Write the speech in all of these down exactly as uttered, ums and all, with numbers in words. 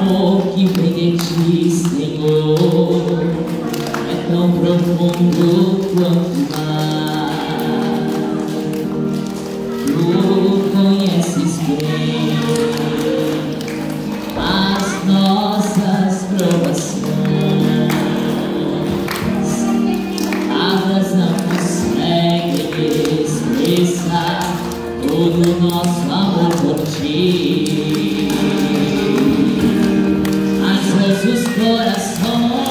amor que vem de ti, Senhor, é tão profundo quanto o mar. Tu conheces bem as nossas provações, palavras não conseguem expressar todo o nosso amor por ti. Mas os corações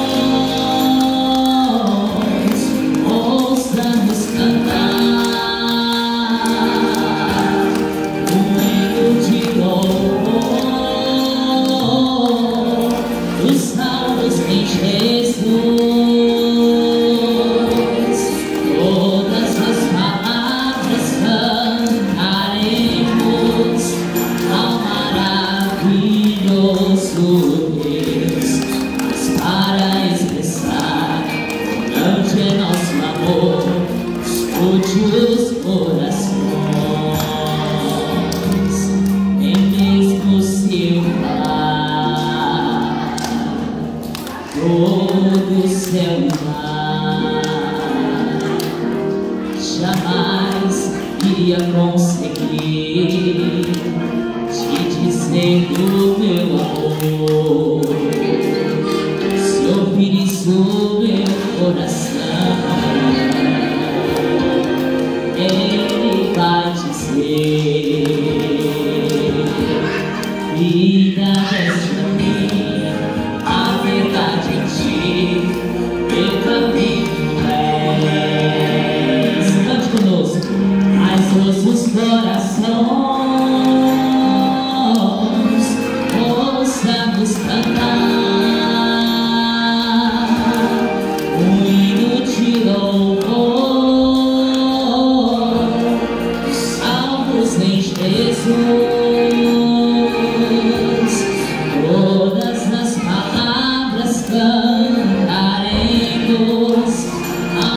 ouçamos cantar um hino de louvor, os salvos em Jesus. Todas as palavras cantaremos ao maravilhoso para expressar ante nosso amor, escute os corações. Nem mesmo se eu falar todo o céu e mar, jamais iria conseguir te dizer do meu amor. Ouvires o meu coração, ele vai dizer: filha, deste a mim a verdade em ti, meu caminho és. Cante conosco. Mas ouça os corações